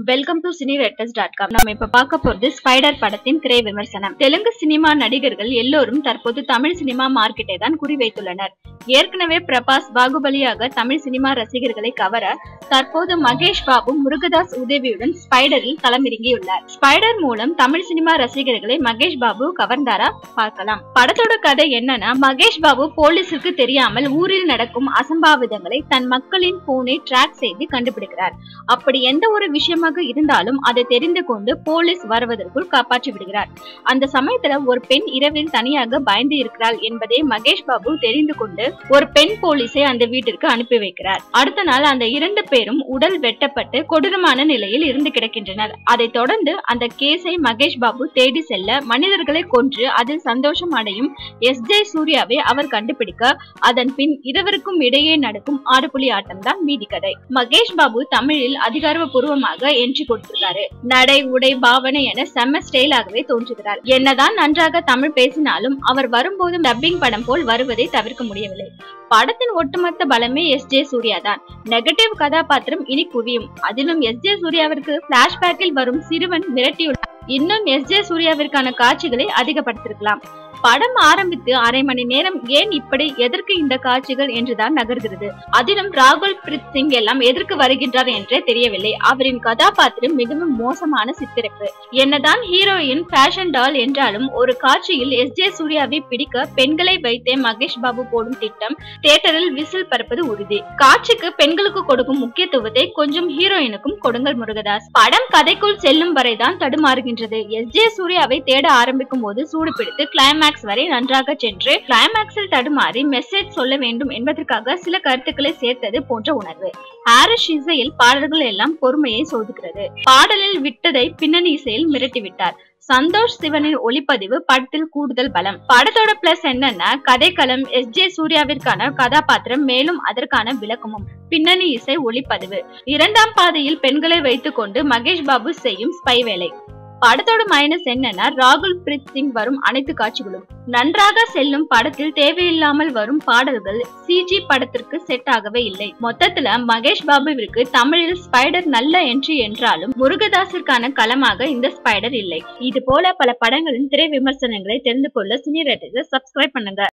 Welcome to cineretters.com. நம்ம இப்ப பார்க்க போறது ஸ்பைடர் படத்தின் திரை விமர்சனம். தெலுங்கு சினிமா நடிகர்கள் எல்லோரும் தற்போது தமிழ் சினிமா மார்க்கெட்டை தான் குறிவைத்துள்ளனர். ஏற்கனவே பிரபாஸ் பாகுபலியாக தமிழ் சினிமா ரசிகர்களை கவர தற்போது மகேஷ் பாபு முருகதாஸ் உதவியுடன் ஸ்பைடரில் களமிறங்கியுள்ளார். ஸ்பைடர் மூலம் தமிழ் சினிமா ரசிகர்களை மகேஷ் பாபு கவர்ந்தாரா பார்க்கலாம். படத்தோட கதை என்னன்னா, மகேஷ் பாபு போலீஸுக்கு தெரியாமல் ஊரில் நடக்கும் அசம்பாவிதங்களை தன் மக்களின் போனை டிராக் செய்து கண்டுபிடிக்கிறார். அப்படி எந்த ஒரு விஷயமாக இருந்தாலும் அதை தெரிந்து கொண்டு போலீஸ் வருவதற்குள் காப்பாற்றி விடுகிறார். அந்த சமயத்துல ஒரு பெண் இரவில் தனியாக பயந்து இருக்கிறாள் என்பதை மகேஷ் பாபு தெரிந்து கொண்டு ஒரு பெண் போலீஸை அந்த வீட்டிற்கு அனுப்பி வைக்கிறார். அடுத்த நாள் அந்த 2 பேரும் உடல் வெட்டப்பட்டு கொடூரமான நிலையில் இருந்து கிடக்கின்றனர். அதை தொடர்ந்து அந்த கேஸை மகேஷ் பாபு தேடி செல்ல மனிதர்களை கொன்று அதில் சந்தோஷம் அடையும் எஸ்.ஜே. சூர்யாவை அவர் கண்டுபிடிக்க அதன் பின் இருவருக்கும் இடையே நடக்கும் ஆடுபுலி ஆட்டம் தான் மீதி கதை. மகேஷ் பாபு தமிழில் அதிகாரப்பூர்வமாக என்ட்ரி கொடுத்திருக்காரு. நடை உடை பாவனை என செம்ம ஸ்டைலாகவே தோன்றுகிறார். என்னதான் நன்றாக தமிழ் பேசினாலும் அவர் வரும்போது டப்பிங் படம் போல் வருவதை தவிர்க்க முடியவில்லை. படத்தின் ஒட்டுமொத்த பலமே எஸ்.ஜே. சூர்யா தான். நெகட்டிவ் கதாபாத்திரம் இனி குவியும். அதிலும் எஸ்.ஜே. சூர்யாவிற்கு பிளாஷ்பேக்கில் வரும் சிறுவன் மிரட்டியுள்ளார். இன்னும் எஸ்.ஜே. சூர்யாவிற்கான காட்சிகளை அதிகப்படுத்திருக்கலாம். படம் ஆரம்பித்து அரை மணி நேரம் ஏன் இப்படி எதற்கு இந்த காட்சிகள் என்றுதான் நகர்கிறது. அதிலும் ராகுல் பிரீத் சிங் எல்லாம் எதற்கு வருகின்றார் என்றே தெரியவில்லை. அவரின் கதாபாத்திரம் மிகவும் மோசமான சித்தரிப்பு. என்னதான் ஹீரோயின் ஃபேஷன் டால் என்றாலும் ஒரு காட்சியில் எஸ்.ஜே. சூர்யாவை பிடிக்க பெண்களை வைத்தே மகேஷ் பாபு போடும் திட்டம் தியேட்டரில் விசில் பறப்பது உறுதி. காட்சிக்கு பெண்களுக்கு கொடுக்கும் முக்கியத்துவத்தை கொஞ்சம் ஹீரோயினுக்கும் கொடுங்கள் முருகதாஸ். படம் கதைக்குள் செல்லும் வரைதான் தடுமாறுகின்றது. எஸ்.ஜே. சூர்யாவை தேட ஆரம்பிக்கும் போது சூடு பிடித்து கிளைமேக்ஸ் வரை நன்றாக சென்று கிளைமேக்ஸில் தடுமாறி மெசேஜ் சொல்ல வேண்டும் என்பதற்காக சில கருத்துக்களை சேர்த்தது போன்ற உணர்வு. ஹாரிஸ் இசையில் பாடல்கள் எல்லாம் பொறுமையை சோதிக்கிறது. பாடலில் விட்டதை பின்னணி இசையில் மிரட்டிவிட்டார். சந்தோஷ் சிவனின் ஒளிப்பதிவு படத்தில் கூடுதல் பலம். படத்தோட பிளஸ் என்னன்னா, கதைக்களம், எஸ்.ஜே. சூர்யாவிற்கான கதாபாத்திரம், மேலும் அதற்கான விளக்கமும், பின்னணி இசை, ஒளிப்பதிவு. 2ஆம் பாதையில் பெண்களை வைத்துக் கொண்டு மகேஷ் பாபு செய்யும் ஸ்பை வேலை. படத்தோட மைனஸ் என்னன்னா, ராகுல் பிரீத் சிங் வரும் அனைத்து காட்சிகளும் நன்றாக செல்லும் படத்தில் தேவையில்லாமல் வரும் பாடல்கள் சிஜி படத்திற்கு செட் ஆகவே இல்லை. மொத்தத்துல மகேஷ் பாபுவிற்கு தமிழில் ஸ்பைடர் நல்ல என்ட்ரி என்றாலும் முருகதாஸிற்கான களமாக இந்த ஸ்பைடர் இல்லை. இது போல பல படங்களின் திரை விமர்சனங்களை தெரிந்து கொள்ள சினி ரெட்டர்ஸை சப்ஸ்கிரைப் பண்ணுங்க.